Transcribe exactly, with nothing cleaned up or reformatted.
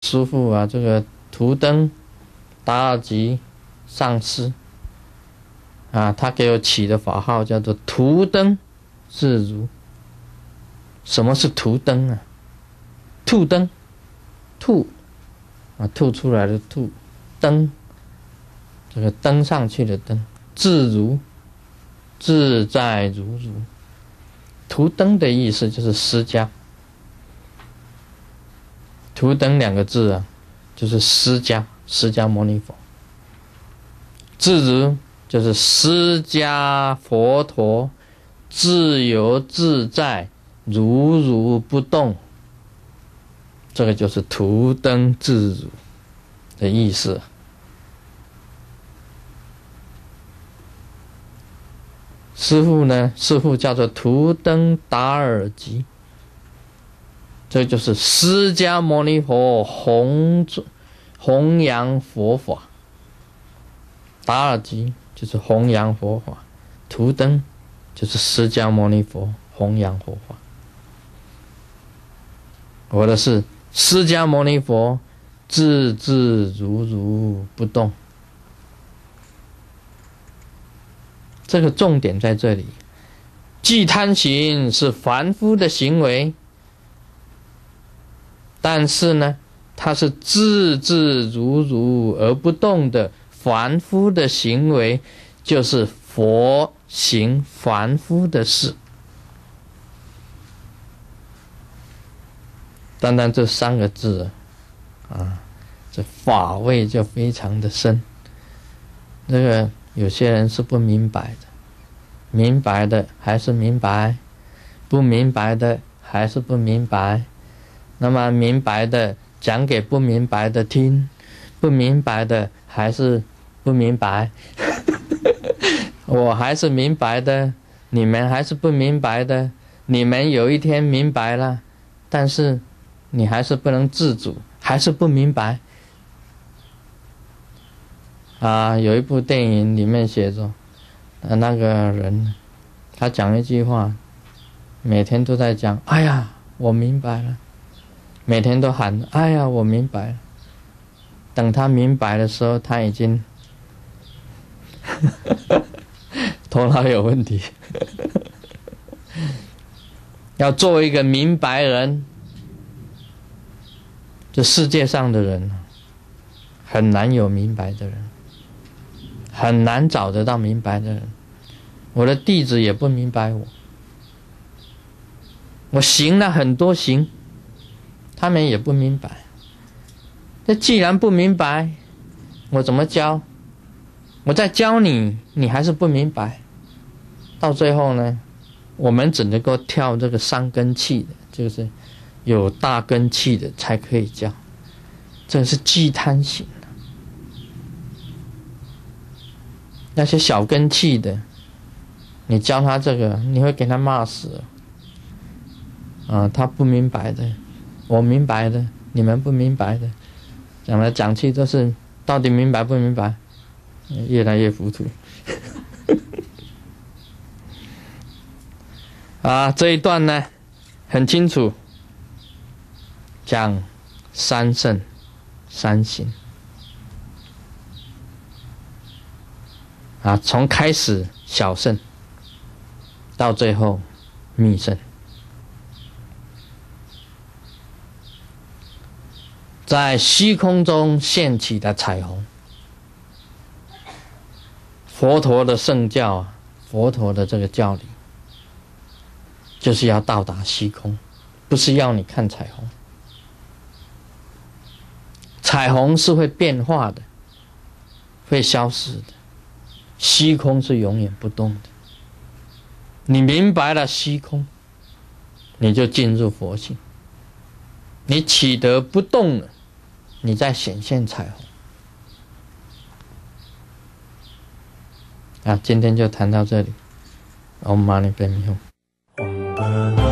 师父啊，这个图灯达尔吉上师啊，他给我起的法号叫做图灯自如。什么是图灯啊？吐灯，吐啊，吐出来的吐，灯，这个登上去的登，自如，自在如如。图灯的意思就是释迦。图灯两个字啊，就是释迦，释迦牟尼佛。自如就是释迦佛陀自由自在，如如不动，这个就是图灯自如的意思。师父呢，师父叫做图灯达尔吉，这就是释迦牟尼佛弘弘扬佛法。达尔吉就是弘扬佛法，图灯就是释迦牟尼佛弘扬佛法。我的是释迦牟尼佛自自如如不动，这个重点在这里。忌贪行是凡夫的行为，但是呢，它是自自如如而不动的凡夫的行为，就是佛行凡夫的事。单单这三个字啊，这法味就非常的深。这个有些人是不明白的，明白的还是明白，不明白的还是不明白。那么明白的讲给不明白的听，不明白的还是不明白。我还是明白的，你们还是不明白的。你们有一天明白了，但是你还是不能自主，还是不明白。啊，有一部电影里面写着，呃，那个人他讲一句话，每天都在讲，哎呀，我明白了，每天都喊，哎呀，我明白了。等他明白的时候，他已经头脑有问题。要做一个明白人，这世界上的人很难有明白的人，很难找得到明白的人。我的弟子也不明白我，我行了很多行，他们也不明白。那既然不明白，我怎么教？我在教你，你还是不明白。到最后呢，我们只能够跳这个三根气的，就是有大根气的才可以教。这是忌贪行。那些小根气的，你教他这个，你会给他骂死了。啊，他不明白的，我明白的，你们不明白的，讲来讲去都是到底明白不明白，越来越糊涂。啊，这一段呢很清楚，讲三圣三行。啊，从开始小圣到最后密圣。在虚空中现起的彩虹，佛陀的圣教啊，佛陀的这个教理，就是要到达虚空，不是要你看彩虹。彩虹是会变化的，会消失的，虚空是永远不动的。你明白了虚空，你就进入佛性。你起得不动了，你再显现彩虹。啊，今天就谈到这里。Om Mani Padme Hum。